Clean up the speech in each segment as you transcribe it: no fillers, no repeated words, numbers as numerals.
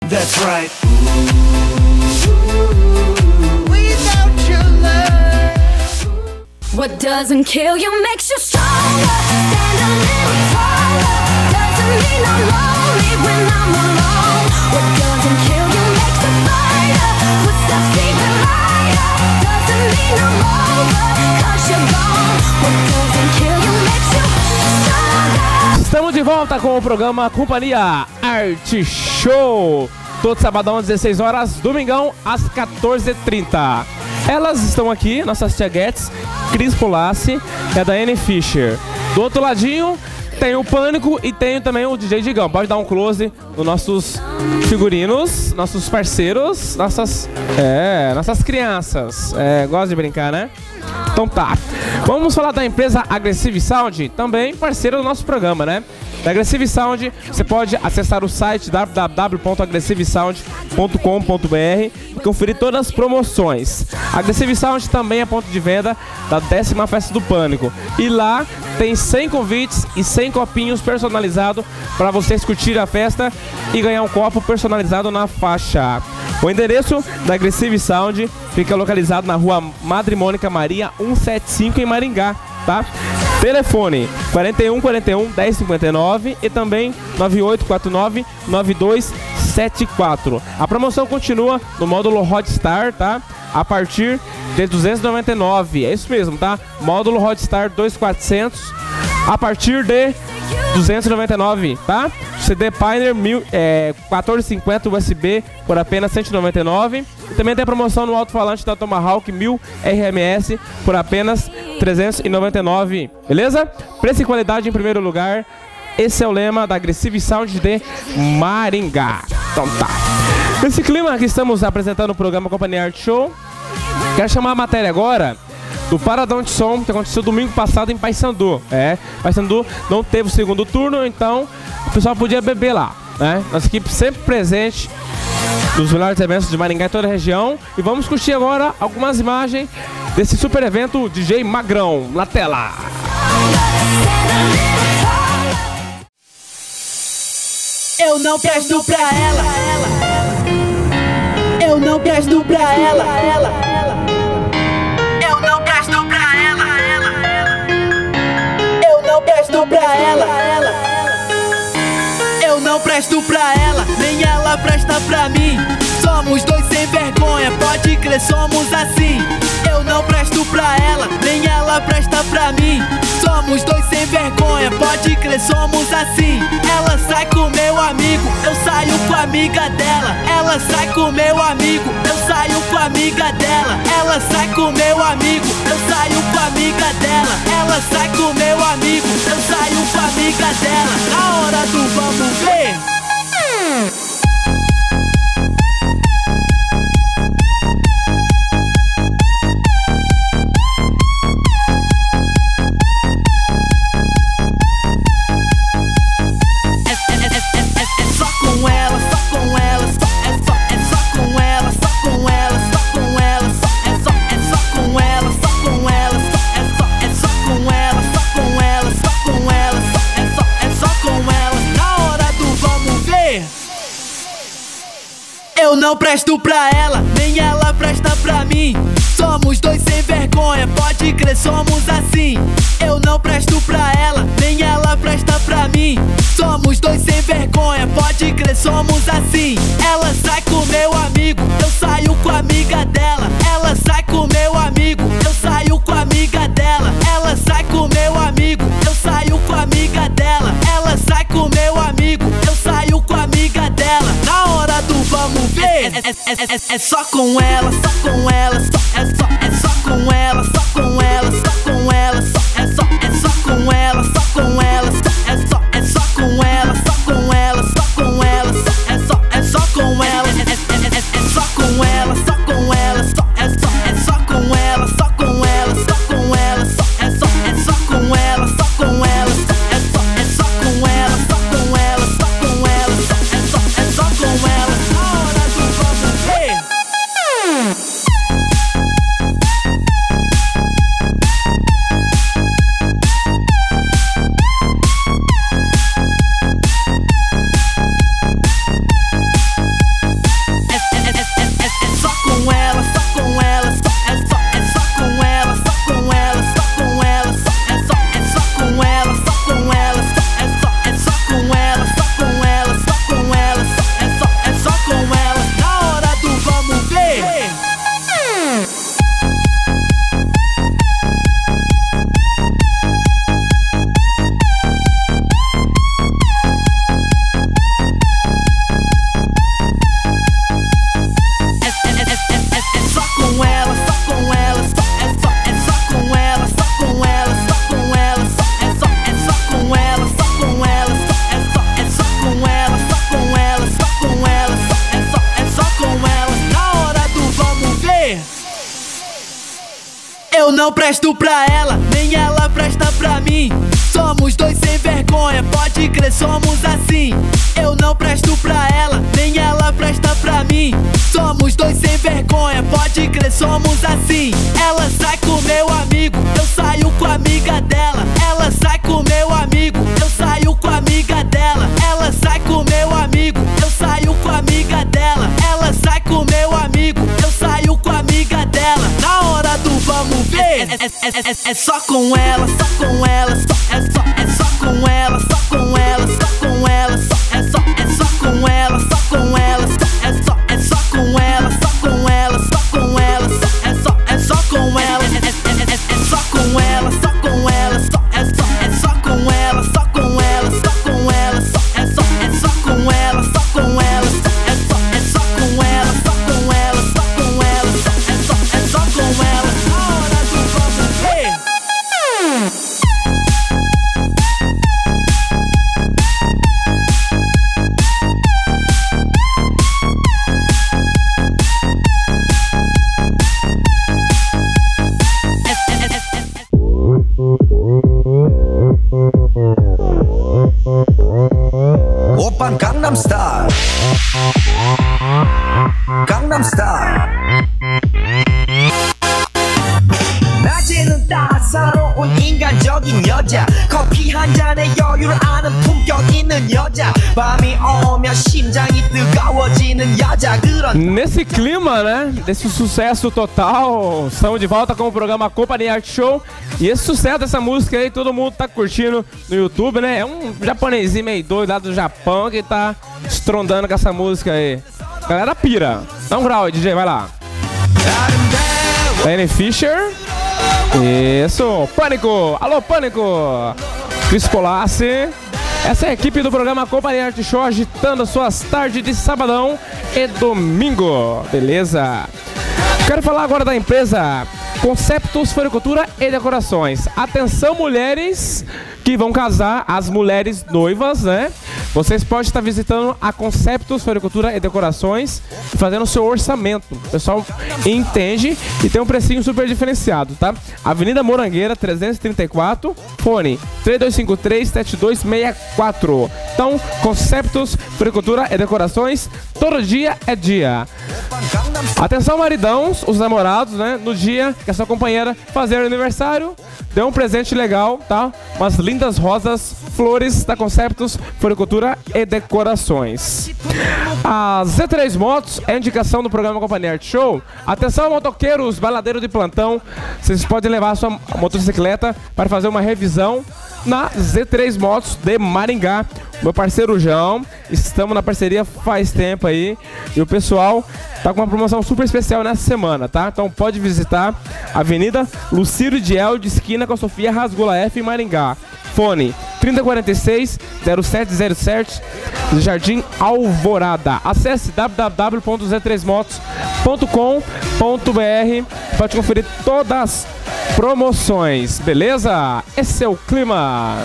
That's right. What doesn't kill you makes you stronger. Stand a little taller. Doesn't mean I'm lonely when I'm alone. What doesn't kill you makes you fighter. Footsteps even lighter. Doesn't mean I'm over, 'cause you're gone. What doesn't kill you makes you stronger. Estamos de volta com o programa Companhia Arte Show. Todo sabadão às 16 horas, domingão às 14h30. Elas estão aqui, nossas tiaguetes, Cris Polassi e a Daiane Fischer. Do outro ladinho tem o Pânico e tem também o DJ Digão. Pode dar um close nos nossos figurinos, nossos parceiros, nossas crianças. Gosta de brincar, né? Então tá. Vamos falar da empresa Aggressive Sound, também parceira do nosso programa, né? Da Aggressive Sound, você pode acessar o site www.aggressivesound.com.br e conferir todas as promoções. A Aggressive Sound também é ponto de venda da 10ª Festa do Pânico. E lá tem 100 convites e 100 copinhos personalizados para vocês curtir a festa e ganhar um copo personalizado na faixa. O endereço da Aggressive Sound fica localizado na rua Madre Mônica Maria 175 em Maringá, tá? Telefone 41 41 10 59 e também 9849 9274. A promoção continua no módulo Hotstar, tá? A partir de 299. É isso mesmo, tá? Módulo Hotstar 2400 a partir de 299, tá? CD Pioneer 1450 USB por apenas 199. E também tem a promoção no alto-falante da Tomahawk 1000 RMS por apenas 399, beleza? Preço e qualidade em primeiro lugar. Esse é o lema da Aggressive Sound de Maringá. Então tá. Nesse clima que estamos apresentando o programa Companhia Arte Show, quero chamar a matéria agora do Paradão de Som, que aconteceu domingo passado em Paissandu. Paissandu não teve o segundo turno, então o pessoal podia beber lá, né? Nossa equipe sempre presente nos melhores eventos de Maringá e toda a região. E vamos curtir agora algumas imagens desse super evento DJ Magrão na tela. Eu não presto pra ela. Eu não presto pra ela. Eu não presto pra ela. Eu não presto pra ela. Eu não presto pra ela, nem ela presta pra mim. Somos dois sem vergonha, pode crer, somos assim. Eu não presto pra ela, nem ela presta pra mim. Somos dois sem vergonha, pode crer, somos assim. Ela sai com meu amigo, eu saio com a amiga dela. Ela sai com meu amigo, eu saio com a amiga dela. Ela sai com meu amigo, eu saio com a amiga dela. Ela sai com meu amigo, eu saio com a amiga dela. Na hora do vamos ver. Eu não presto pra ela, nem ela presta pra mim. Somos dois sem vergonha, pode crer, somos assim. Eu não presto pra ela, nem ela presta pra mim. Somos dois sem vergonha, pode crer, somos assim. Ela sai com meu amigo, eu saio com a amiga dela. Ela sai com meu amigo, eu saio com a amiga dela. Ela sai com meu amigo, eu saio com a amiga dela. Ela sai com meu amigo, eu saio com a amiga dela. Na hora do vamos ver. É só com ela, só com ela, é só com ela, só com ela, só com ela, é só com ela, só com ela, é só com ela, só com ela, só com ela, é só com ela, é só com ela, só com ela, é só com ela, só com ela, só com ela, é só com ela, só com ela, é só com ela, só com ela, só com ela, é só com ela. Na hora do vamos ver. Eu não presto pra ela, nem ela presta pra mim. Somos dois sem vergonha, pode crer, somos assim. Eu não presto pra ela, nem ela presta pra mim. Somos dois sem vergonha, pode crer, somos assim. Ela sai com meu amigo, eu saio com a amiga dela. Ela sai com meu amigo, eu saio com a amiga dela. Ela sai com meu amigo, eu saio com a amiga dela. Ela sai com meu amigo, eu saio com a amiga dela. Na hora do vamos ver, é só com ela, só com ela, é só com ela, só com ela, só com ela, é só com ela, só com ela, é só com ela, só com ela, só com ela, é só com ela, é só com ela, só com ela, é só com ela, só com ela, só com ela, é só com ela, só com ela, é só com ela, só com ela, só com ela, é só com ela. Na hora do vamos ver. 오빤 강남스타일 강남스타일 낮에는 따사로운 인간적인 여자 커피 한 잔에 여유를 아는 품격 있는 여자 밤이 오면 심장이 뜨거워지는 여자 그런 Nesse clima, né? Desse sucesso total, estamos de volta com o programa Companhia Art Show. E esse sucesso dessa música aí, todo mundo tá curtindo no YouTube, né? É um japonesinho meio doido lá do Japão que tá estrondando com essa música aí. Galera pira. Dá um grau aí, DJ, vai lá. Lenny Fischer. Isso, Pânico. Alô, Pânico. Cris Colassi. Essa é a equipe do programa Companhia Art Show agitando suas tardes de sabadão e domingo. Beleza? Quero falar agora da empresa Conceptus Floricultura e Decorações. Atenção, mulheres que vão casar, as mulheres noivas, né? Vocês podem estar visitando a Conceptus Floricultura e Decorações e fazendo o seu orçamento. O pessoal entende e tem um precinho super diferenciado, tá? Avenida Morangueira, 334, fone 3253-7264. Então, Conceptus Floricultura e Decorações, todo dia é dia. Atenção, maridãos, os namorados, né? No dia que a sua companheira fazer aniversário, dê um presente legal, tá? Umas lindas rosas, flores da Conceptus Floricultura e Decorações. A Z3 Motos é a indicação do programa Companhia Art Show. Atenção, motoqueiros, baladeiros de plantão, vocês podem levar a sua motocicleta para fazer uma revisão na Z3 Motos de Maringá. Meu parceiro João, estamos na parceria faz tempo aí e o pessoal tá com uma promoção super especial nessa semana, tá? Então pode visitar a Avenida Lucílio Diel, de esquina com a Sofia Rasgula F em Maringá. Fone 3046-0707, Jardim Alvorada. Acesse www.z3motos.com.br. Pode conferir todas as promoções, beleza? Esse é o clima.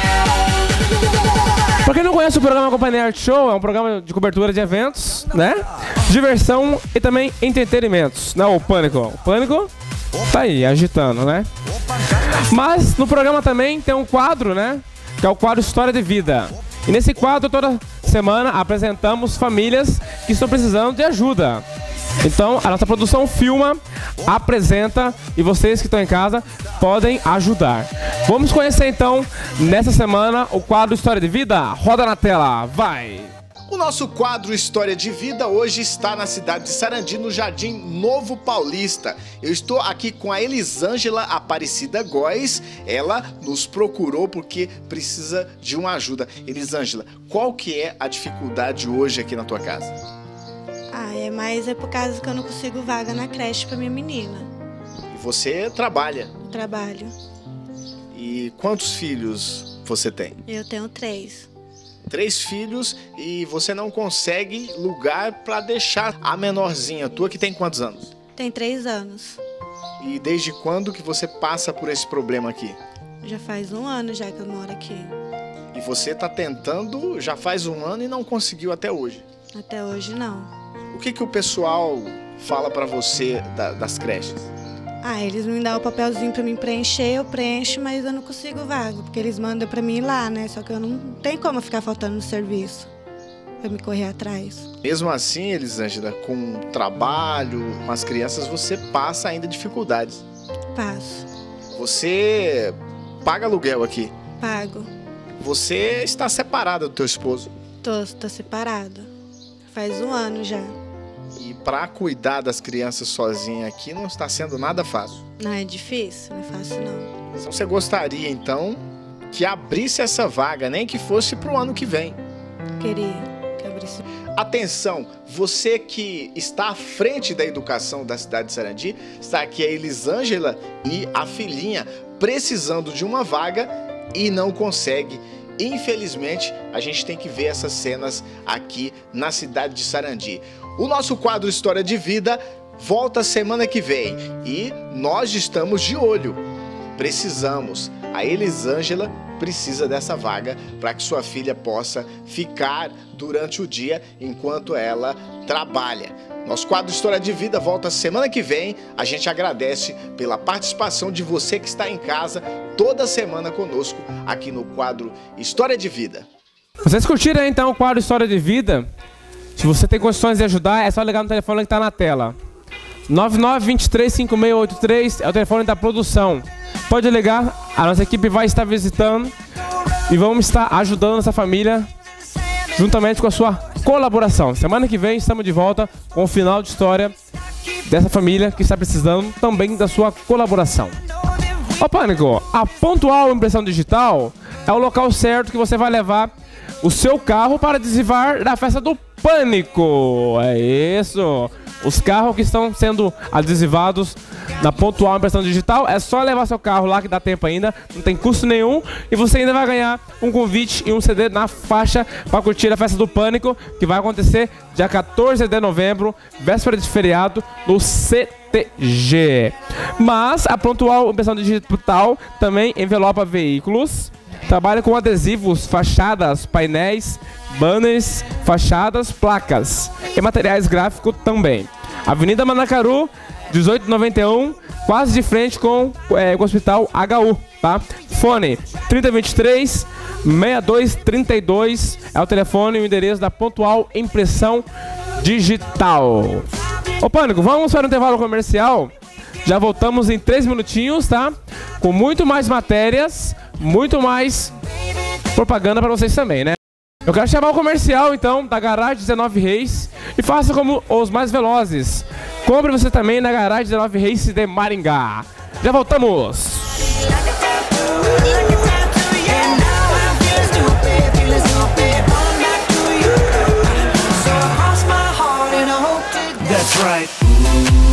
Pra quem não conhece o programa Companhia Art Show, é um programa de cobertura de eventos, né? Diversão e também entretenimentos. Não, o Pânico. O Pânico tá aí, agitando, né? Mas no programa também tem um quadro, né? Que é o quadro História de Vida. E nesse quadro, toda semana, apresentamos famílias que estão precisando de ajuda. Então, a nossa produção filma, apresenta e vocês que estão em casa podem ajudar. Vamos conhecer então, nessa semana, o quadro História de Vida. Roda na tela, vai! O nosso quadro História de Vida hoje está na cidade de Sarandi, no Jardim Novo Paulista. Eu estou aqui com a Elisângela Aparecida Góes. Ela nos procurou porque precisa de uma ajuda. Elisângela, qual que é a dificuldade hoje aqui na tua casa? Mas é por causa que eu não consigo vaga na creche para minha menina. E você trabalha? Trabalho. E quantos filhos você tem? Eu tenho 3. 3 filhos e você não consegue lugar para deixar a menorzinha tua, que tem quantos anos? Tem 3 anos. E desde quando que você passa por esse problema aqui? Já faz 1 ano já que eu moro aqui. E você está tentando já faz 1 ano e não conseguiu até hoje? Até hoje não. O que o pessoal fala para você das creches? Ah, eles me dão o papelzinho pra mim preencher, eu preencho, mas eu não consigo vaga, porque eles mandam pra mim ir lá, né? Só que eu não tenho como ficar faltando no serviço pra me correr atrás. Mesmo assim, Elisângela, com trabalho, com as crianças, você passa ainda dificuldades. Passo, Você paga aluguel aqui. pago. Você está separada do teu esposo. Tô separada. Faz 1 ano já. E para cuidar das crianças sozinha aqui não está sendo nada fácil. Não é difícil, não é fácil não. Você gostaria, então, que abrisse essa vaga, nem que fosse para o ano que vem. Queria que abrisse. Atenção, você que está à frente da educação da cidade de Sarandi, está aqui a Elisângela e a filhinha precisando de uma vaga e não consegue. Infelizmente, a gente tem que ver essas cenas aqui na cidade de Sarandi. O nosso quadro História de Vida volta semana que vem e nós estamos de olho. Precisamos. A Elisângela precisa dessa vaga para que sua filha possa ficar durante o dia enquanto ela trabalha. Nosso quadro História de Vida volta semana que vem. A gente agradece pela participação de você que está em casa toda semana conosco aqui no quadro História de Vida. Vocês curtiram então o quadro História de Vida? Se você tem condições de ajudar, é só ligar no telefone que está na tela. 99235683 é o telefone da produção. Pode ligar, a nossa equipe vai estar visitando e vamos estar ajudando essa família juntamente com a sua colaboração. Semana que vem estamos de volta com o final de história dessa família que está precisando também da sua colaboração. Ô Pânico, a Pontual Impressão Digital é o local certo que você vai levar o seu carro para adesivar da festa do Pânico. É isso. Os carros que estão sendo adesivados na Pontual Impressão Digital, é só levar seu carro lá que dá tempo ainda, não tem custo nenhum e você ainda vai ganhar um convite e um CD na faixa para curtir a festa do Pânico, que vai acontecer dia 14 de novembro, véspera de feriado, no CTG. Mas a Pontual Impressão Digital também envelopa veículos, trabalha com adesivos, fachadas, painéis, banners, fachadas, placas e materiais gráficos também. Avenida Manacaru, 1891, quase de frente com o Hospital HU, tá? Fone 3023-6232 é o telefone e o endereço da Pontual Impressão Digital. Ô Pânico, vamos para um intervalo comercial? Já voltamos em 3 minutinhos, tá? Com muito mais matérias, muito mais propaganda para vocês também, né? Eu quero chamar o comercial, então, da Garagem 19 Reis e faça como os mais velozes. Compre você também na Garagem 19 Reis de Maringá. Já voltamos! That's right.